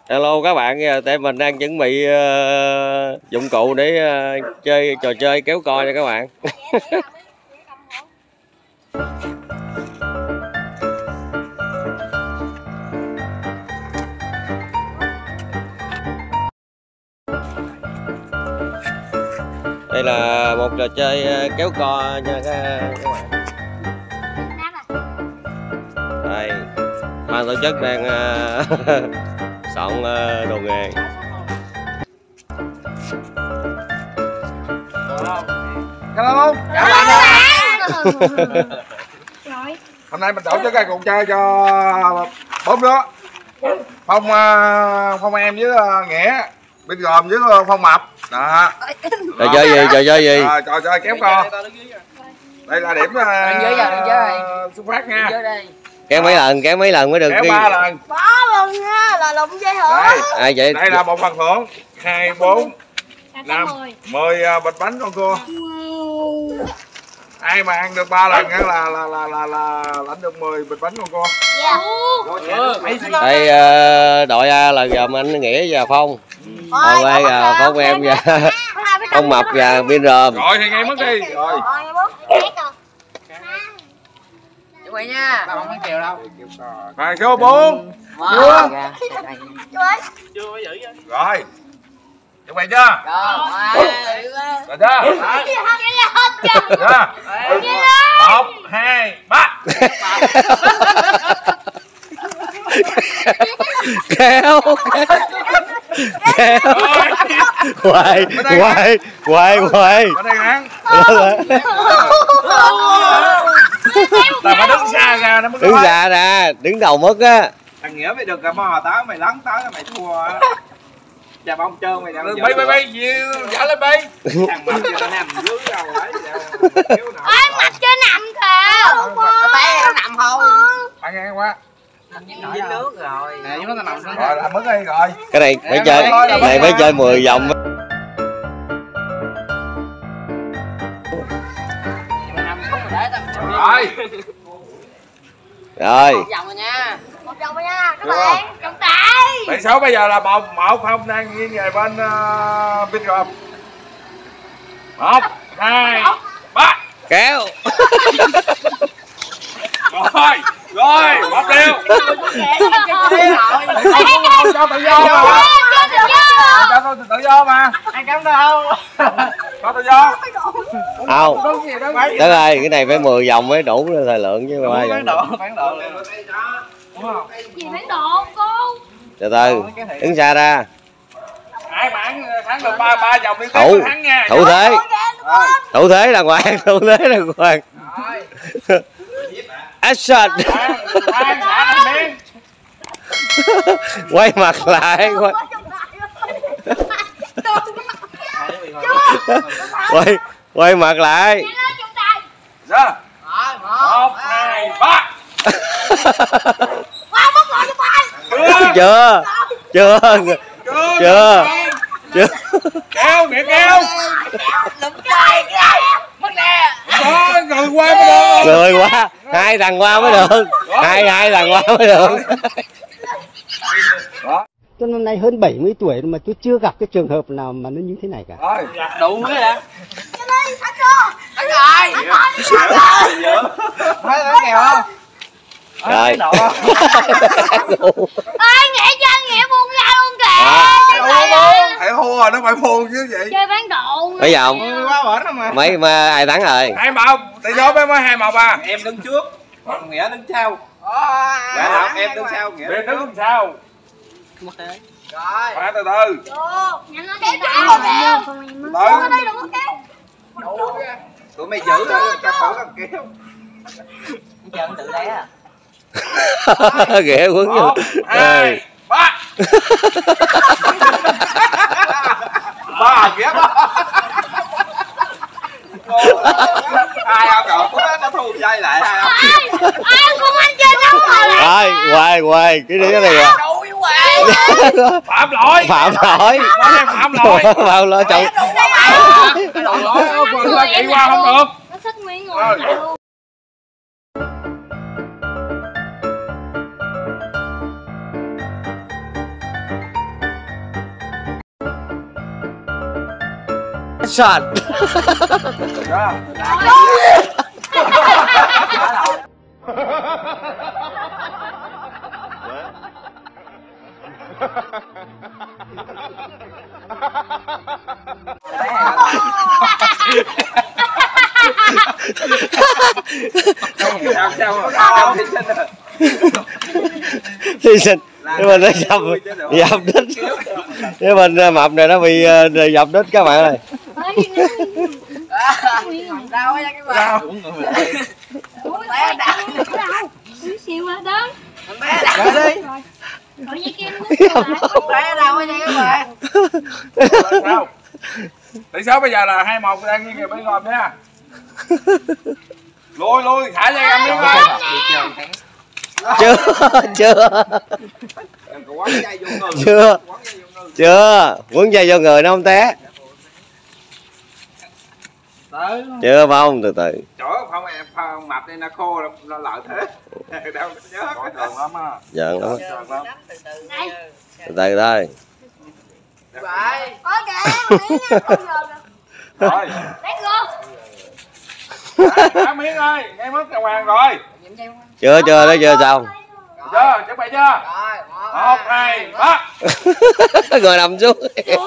Hello các bạn, tụi mình đang chuẩn bị dụng cụ để chơi trò chơi kéo co nha các bạn. Đây là một trò chơi kéo co nha các bạn. Đây, ban tổ chức đang soạn đồ nghề. Hello. Chào bạn. Hôm nay mình tổ chức cái cuộc chơi cho 4 đứa. Phong em với Nghĩa, bên gồm với Phong Mập. Đó. Trò chơi gì? Trò chơi gì? Trò chơi kéo co. Đây là điểm xuất phát nha. Kéo mấy lần mới được. Kéo 3 lần. 3 lần nha, là lụm dây hả? Đây là một phần thưởng. 2, 4, 5, 10 bịch bánh con cua. Ai mà ăn được 3 lần là lãnh được 10 bịch bánh con cua. Đây đội A là gồm anh Nghĩa và Phong. Còn đây là Phong em và Phong Mập và Biên Ròm. Rồi thì ngay mất đi. Rồi. Chuẩn bị nha. Tao không có kèo đâu. Hàng số 4. Chưa. Rồi. Chuẩn bị chưa? Rồi chưa? Chưa? 1, 2, 3. Kéo quay Ở đây nắng. Là phải đứng xa ra nó mới đứng xa ra, đứng đầu mất á. Thằng Nghĩa mày được cà mò táo, mày lắng táo mày thua. Chà bông trơn mày đang bay dở lên bay. Thằng Mập giờ nó nằm dưới đâu ấy. Ôi mặt chưa nằm kìa. Té nó nằm thôi. Ăn ngang qua. Dính nước rồi. Nè, nó nằm xuống. Rồi làm mất đi rồi. Cái này phải chơi, này phải chơi 10 vòng. Rồi. Rồi. Một vòng rồi nha. Một vòng rồi nha các bạn. Trọng tài. Tỷ số bây giờ là 1 không đang nghiêng về bên bên gồm. 1, 2, 3. Kéo. Rồi, một điều. Cho tự do mà. Cho tự do mà. Ai cắm đâu. Cho tự do. Không. Đó ơi, cái này phải 10 vòng mới đủ thời lượng chứ mà 3 vòng. Phán độ. Gì phán độ cô? Từ từ, đứng xa ra. Ai bạn thắng được 3 vòng liên Thủ, tiếp thắng nha. thủ thế. Thủ thế là hoàng, thủ thế là hoàng. Action. Quay mặt lại, quay mặt lại. Rồi. 1, 2, 3. Chưa. Kéo, Nghĩa kéo. Đó, người qua mới được. Người qua, 2 thằng qua mới được. Hai thằng qua mới được. Tôi năm nay hơn 70 tuổi mà tôi chưa gặp cái trường hợp nào mà nó như thế này cả. Rồi, Đủ cái hả? Thắng rồi. Thấy kèo không? Rồi. Ơi Nghĩa chơi Nghĩa buông ra luôn kìa. phải hô rồi, nó phải hô chứ vậy. Chơi bán độ. Mấy vòng? Quá bển không mà. Mấy mà ai thắng rồi? 2-1, tỷ số mới 2-1 à. Em đứng trước, còn Nghĩa đứng sau. Em đứng sau, Nghĩa đứng sau. Rồi. Phải từ từ. Nhanh lên kéo rồi kìa. Từ. Ở đây đừng có kéo. Tụi mày giữ rồi, các thử làm kéo. Chân tự té à. Ghẻ quấn vô. 1, 2, 3. 3 ghép. Ai không cậu? Nó thu dây lại ai không? Ai không anh chơi đâu rồi. Quay cái đứa này à. Phạm lỗi. Phạm lỗi. Phạm lỗi. Phạm lỗi chồng. Lỗi chị qua không được. Nó xích nguyên ngồi luôn. Sạch. Hy sinh cái mình nó dập đít, cái mình mập này nó bị dập đít các bạn ơi. Đau quá các bạn. Xíu quá đó. Ra đi. Rồi vậy kia Bé đau quá nha các bạn. Sao? Tỷ số bây giờ là 2-1 đang nghiêng về bên ngòm nha. Lui thả dây em đi coi. Chưa quấn dây vô người nó không té. Chưa không, từ từ. Trời ơi, không em không mập đây nó khô nó lợi thế. Đâu nhớ có thường lắm á. Giận lắm. Từ Từ từ thôi. Vậy. có kìa, Rồi. lấy go. Thả miếng ơi, ngay mất đàng hoàng rồi. Chưa nó chưa xong. Chưa, chuẩn bị chưa? Rồi, 1, 2, 3. Rồi nằm xuống.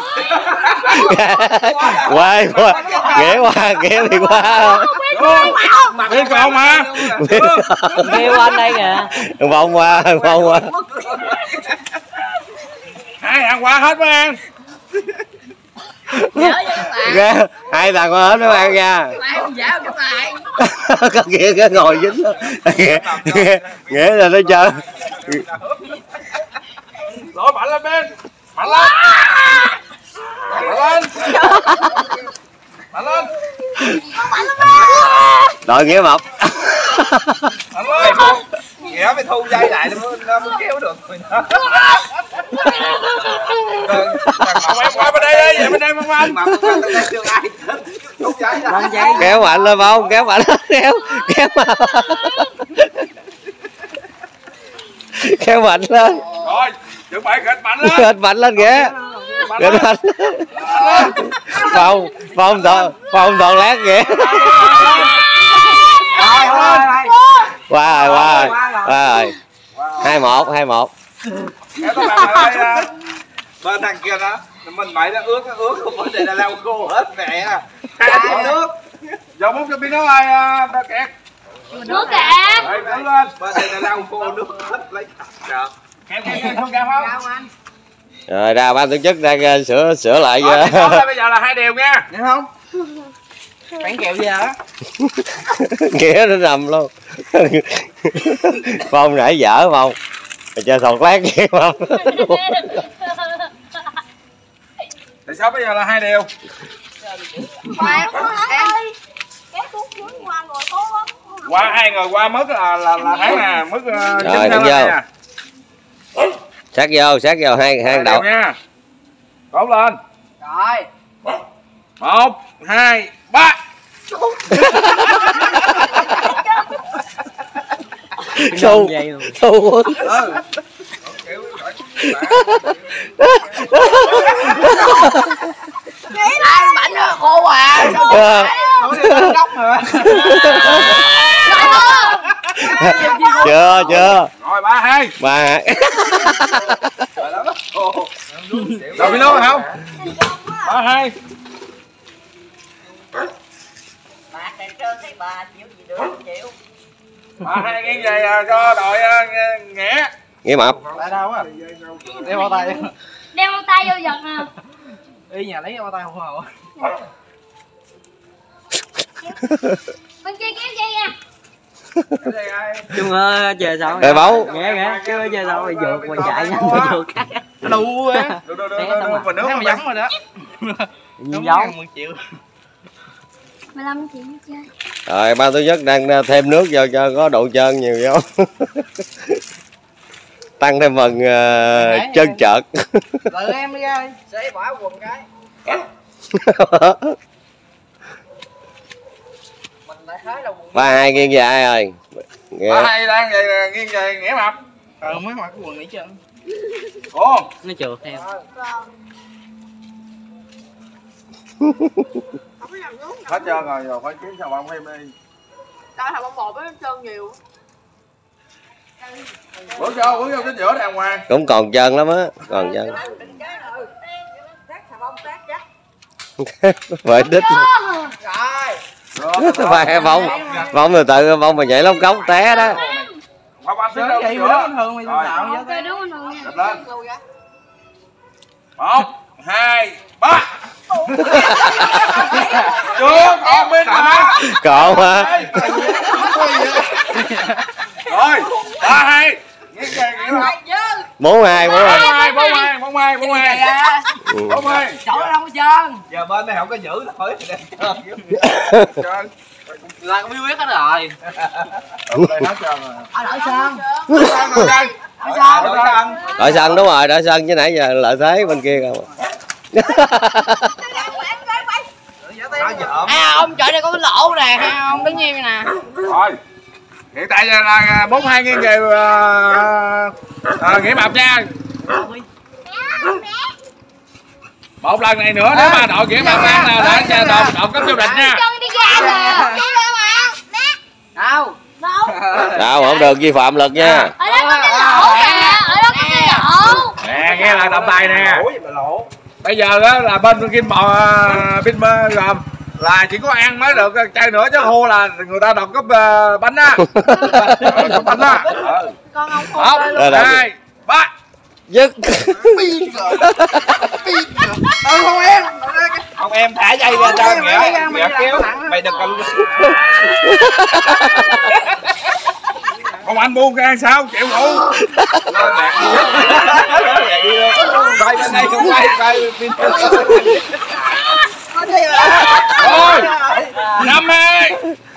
Quay qua, ghé đi qua. Miếng còn mà. Kêu anh đây kìa. Vòng qua. Hai thằng qua hết mới ăn. Hai thằng qua hết nó ăn nha. Con kia cái ngồi dính đó. Nghĩa là nó chơi. Lỗi mạnh lên bên. Mạnh lên. Mạnh lên. Đội Nghĩa mập. Mạnh lên. Nghĩa phải thu dây lại nó mới kéo được người đó. Thằng em qua bên đây đi, về bên đây Văn Anh. Kéo mạnh lên không? Kéo mạnh lên, kéo mạnh lên. Rồi, chuẩn bị khịch mạnh lên. Khịch mạnh lên kìa. Khịch mạnh. Phòng toàn lát kìa. Qua rồi. 2-1. Kéo các bạn lại đây. Bên thằng kia đó, mình mày nó ướt không có để là lau khô hết mẹ à. Hai nước. Giờ muốn cho biết nó ai ta kẹt. Nước kìa. Rồi đứng lên. Bên đây là lau khô nước hết lấy thật. Kéo không cao không? Rồi ra ban tổ chức đang sửa lại bây giờ là 2 điều nha. Được không? Bánh kẹo gì hả? Nghĩa nó nằm luôn. Phong nãy dở không? Mày chơi thọt lát kia không? Tại sao bây giờ là 2 điều? Qua 2 người qua mất là tháng nè, mất rồi đứng vô. Sát vô hai đầu nha. Cốt lên. Rồi. 1, 2, 3. Thu Ai mạnh nữa khô à. Không đi lên góc mà. Chưa Rồi 3, 2. Rồi biết nói không? 3, 2. Bạc này trơn thấy bà chịu gì được không chịu. 3, 2 nghiêng về cho đội Nghĩa mập. Tại đâu á? Đeo bao tay. Đeo bao tay vô giật nè. Đi nhà lấy bao tay không hầu. Bên kia kéo dây nha. Chung chờ sao? Rồi bấu. Nghe chứ chờ sao rồi vượt qua chạy nhanh qua vượt cái. Nó đu á. Mình nước mà giống rồi đó. Giống 10 triệu. 15 triệu chơi. Rồi ban tổ chức đang thêm nước vô cho có độ trơn nhiều vô. Tăng thêm phần chân trợt. Tự em đi ơi. Sẽ bỏ quần cái. Mình lại thấy là quần. 3-2 nghiêng về ai ơi. 3, 2 đang nghiêng về Nghĩa mập. Mới mặc cái quần này chưa? Ồ. Nó trượt theo. Hết trơn rồi phải kiếm xà bông thêm đi. Tao xà bông bột với trơn nhiều. Bước vô cái giữa đàng hoàng. Cũng còn trơn lắm á, còn trơn. Vậy đít. Phải bông từ từ bông mà nhảy lông cốc té đó. Không anh tính đâu giữa. Ok, đúng bình thường nha. Lên. 1, 2, 3. Chưa, còn bên mà. Còn hả? Rồi, 3, 2. 4-2. Chỗ đâu có trơn. Giờ bên này không có giữ nổi. Là có biết hết rồi. Đây hết trơn rồi. Đổi sân. Đội sân đúng rồi, đội sân chứ nãy giờ lợi thế bên kia không. Thấy không? Chỗ này có cái lỗ nè, thấy không? Đứng nhiên nè. Rồi. Hiện tại là 4-2 nghiêng về Nghĩa Mập nha. Một lần này nữa nếu mà đội Nghĩa Mập ăn là để đội cấp vô địch nha. Đâu? Đâu không được vi phạm luật nha. Ở đó có cái lỗ kìa, ở đó có cái lỗ. Nè nghe là tầm tay nè. Bây giờ đó là bên Kim Bò gồm là chỉ có ăn mới được chai nữa chứ khô là người ta đọc cấp bánh á. Cấp bánh á. Con ông khô. 1, 2, 3. Dứt. Ông em thả dây ra cho Nghĩa kéo. Mày đừng cần. Không anh buông ra sao chịu đủ. Quay bên đây không quay bên Rồi 5-2.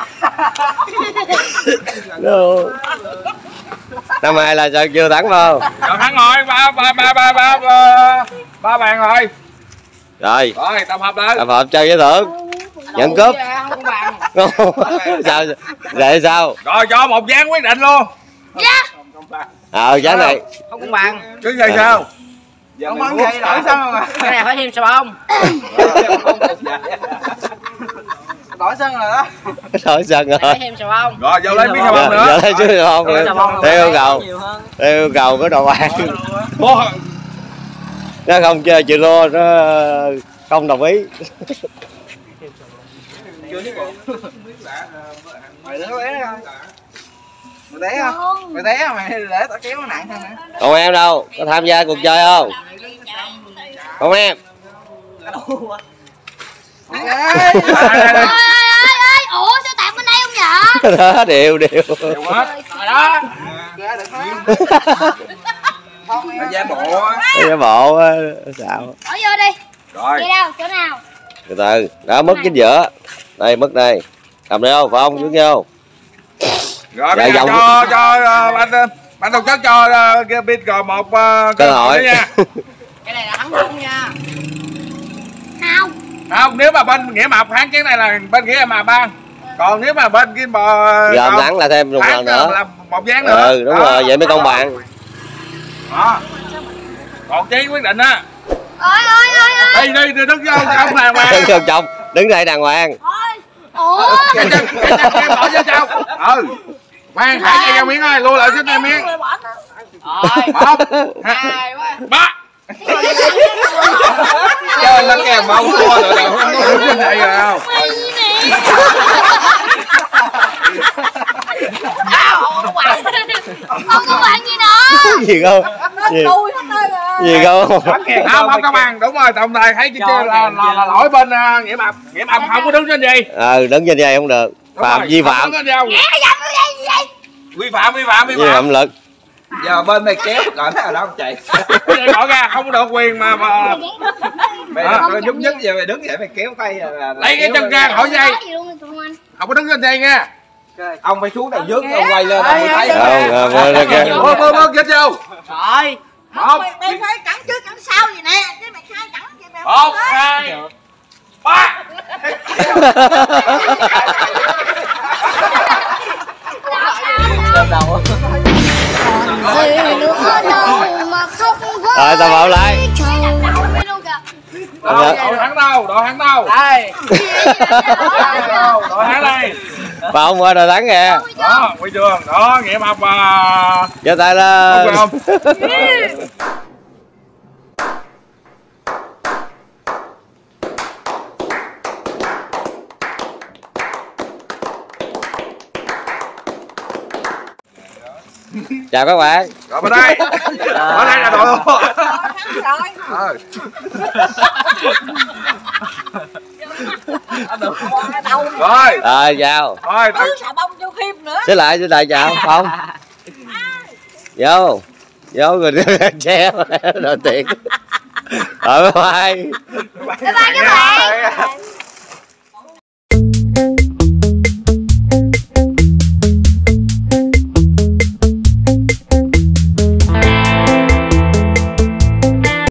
5-2 là sao chưa thắng không? Rồi thắng rồi, ba bàn rồi. Rồi. Rồi tập hợp lên. Tập hợp chơi với thưởng. Nhận cúp. Sao? Vậy sao? Rồi cho một ván quyết định luôn. Ván này. Không công bằng. Chứ vậy sao? Không bắn vậy đổi sao mà. Cái này phải thêm xà bông. Đổi sân rồi đó. Đổi sân rồi. Phải thêm xà bông. Rồi vô lấy miếng xà bông nữa. Giờ lấy chứ không. Theo yêu cầu. Theo yêu cầu của đội bạn. Nó không chơi chịu thua, nó không đồng ý. Mày đứa bé không? Mày té không? Mày té mày để tao kéo nó nặng hơn nữa. Còn em đâu? Có tham gia cuộc chơi không? Không em? Ơi, ủa sao tạt bên đây không vậy? Đó, đều. Đều hết. Rồi đó. Mày giả bộ á. Giả bộ sao? Bỏ vô đi. Rồi. Đi đâu? Chỗ nào? Từ từ, đó mất chính giữa. Đây mất đây. Cầm đây không? Phong xuống vô. Rồi bây giờ cho ban tổ chức cho bên cờ một cơ hội nha. Cái này là thắng không nha. Không. Không, nếu mà bên Nghĩa Mập thắng cái này là bên Nghĩa Mập ban. Còn nếu mà bên Kim Bò giờ thắng là thêm một lần nữa. là một ván nữa. Ừ, đúng rồi, vậy mới công bằng. Đó. Còn chí quyết định á. Ôi. Đi đứng vô trong đàng hoàng. Đứng vô trong, đứng đây đàng hoàng. Ủa. Cái chân bỏ vô trong. Ừ. Mang thả dây ra miếng ơi, lui lại xin miếng. Rồi. 1, 2, 3. Chơi nó kèm mông thua rồi đâu. Đúng như vậy rồi không? Không có bạn gì nữa. Gì không? Gì không? Không công bằng, đúng rồi, tổng tài thấy là lỗi bên Nghĩa Mập không có đứng trên gì. Đứng trên dây không được. Phạm vi phạm. Vi phạm lực. Giờ bên này kéo cỡ nào đâu chạy. Bỏ ra không có được quyền mà Mày nhúc nhích giờ mày đứng vậy mày kéo tay là lấy cái chân ra khỏi dây. Không có đứng trên dây nha. Ông phải xuống đầu trước ông quay lên ông mới thấy. Bớt chết vô. Rồi. Mày phải cẳng trước cẳng sau gì nè, chứ mày khai cẳng vậy mày. 1, 2, 3. Rồi tao bảo lại. Đội thắng đâu? đâu? Đây. Đội hát đây. Phong qua đội thắng kìa. Đó, huy chương. Đó, Nghĩa Mập Giơ tay lên. không? Chào các bạn. Rồi bên đây. Ở đây là đội luôn. Rồi. Rồi. Rồi chào. Thôi, Xà bông cho Khiêm nữa. Xích lại chào Phong. Vô rồi che rồi tiền. Rồi bye. Bye bye các bạn.